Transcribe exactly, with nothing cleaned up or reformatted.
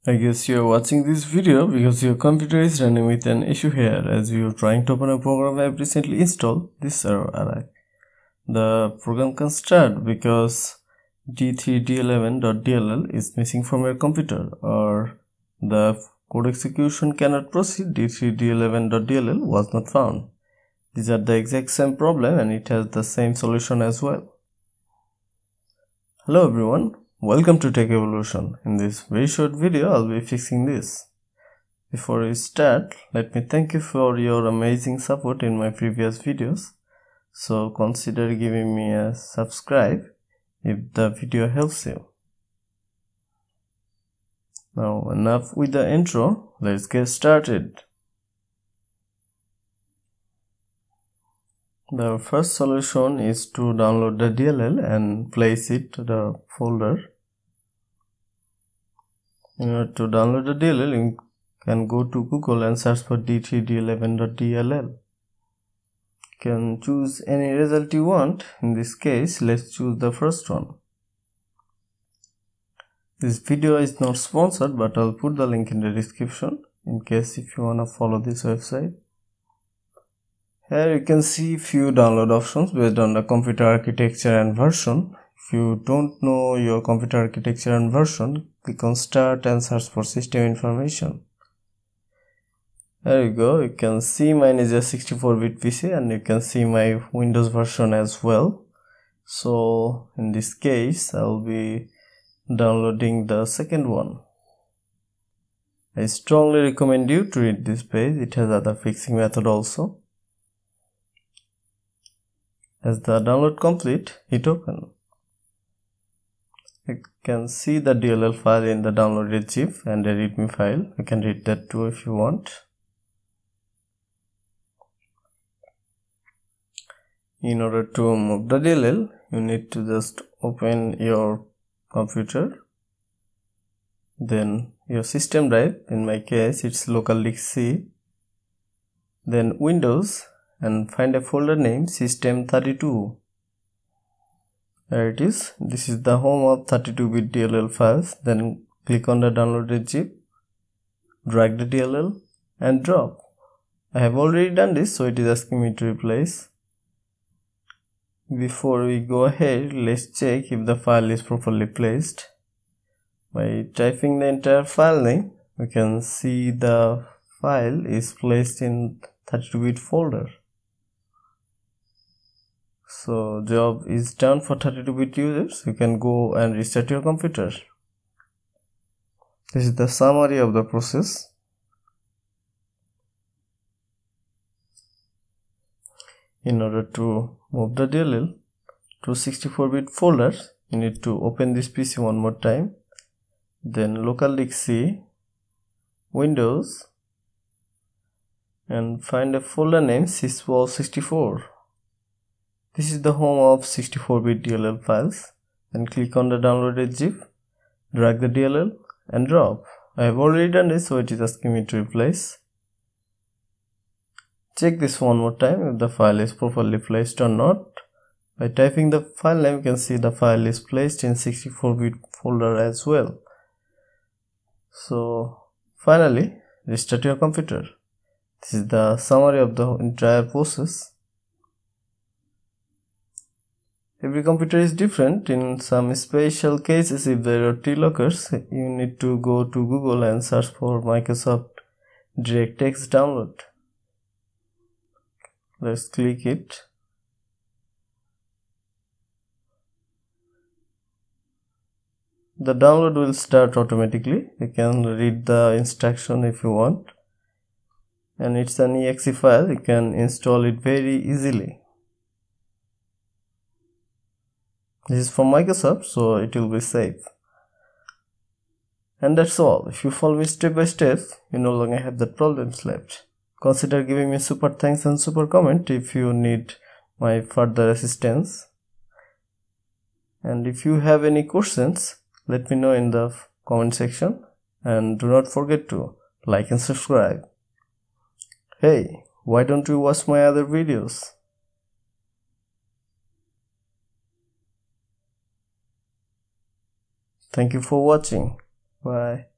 I guess you're watching this video because your computer is running with an issue here as you're trying to open a program I've recently installed. This error arrived. The program can start because D three D eleven dot D L L is missing from your computer, or the code execution cannot proceed. D three D eleven dot D L L was not found. These are the exact same problem and it has the same solution as well. Hello everyone. Welcome to Tech Evolution. In this very short video, I'll be fixing this. Before we start, let me thank you for your amazing support in my previous videos. So consider giving me a subscribe if the video helps you. Now enough with the intro, let's get started. The first solution is to download the D L L and place it to the folder. In order to download the D L L, you can go to Google and search for D three D eleven dot D L L. You can choose any result you want. In this case, let's choose the first one. This video is not sponsored, but I'll put the link in the description in case if you wanna follow this website. Here you can see few download options based on the computer architecture and version. If you don't know your computer architecture and version, click on start and search for system information. There you go, you can see mine is a sixty-four bit P C and you can see my Windows version as well. So in this case, I'll be downloading the second one. I strongly recommend you to read this page, it has other fixing method also. As the download complete, hit open. You can see the D L L file in the downloaded zip and the readme file. You can read that too if you want. In order to move the D L L, you need to just open your computer, then your system drive, in my case it's local disk C, then Windows, and find a folder named system thirty-two. There it is. This is the home of thirty-two bit D L L files. Then click on the downloaded zip, drag the D L L and drop. I have already done this, so it is asking me to replace. Before we go ahead, let's check if the file is properly placed. By typing the entire file name, we can see the file is placed in thirty-two bit folder. So job is done for thirty-two bit users. You can go and restart your computer. This is the summary of the process. In order to move the D L L to sixty-four bit folder, you need to open this P C one more time. Then local disk C, Windows, and find a folder named syswall sixty-four. This is the home of sixty-four bit D L L files. Then click on the downloaded zip, drag the D L L and drop. I have already done this, so it is asking me to replace. Check this one more time if the file is properly placed or not. By typing the file name, you can see the file is placed in sixty-four bit folder as well. So finally, restart your computer. This is the summary of the entire process. Every computer is different. In some special cases, if there are T-lockers, you need to go to Google and search for Microsoft DirectX download. Let's click it. The download will start automatically. You can read the instruction if you want. And it's an E X E file. You can install it very easily. This is from Microsoft, so it will be safe. And that's all. If you follow me step by step, you no longer have that problems left. Consider giving me super thanks and super comment if you need my further assistance. And if you have any questions, let me know in the comment section. And do not forget to like and subscribe. Hey, why don't you watch my other videos? Thank you for watching. Bye.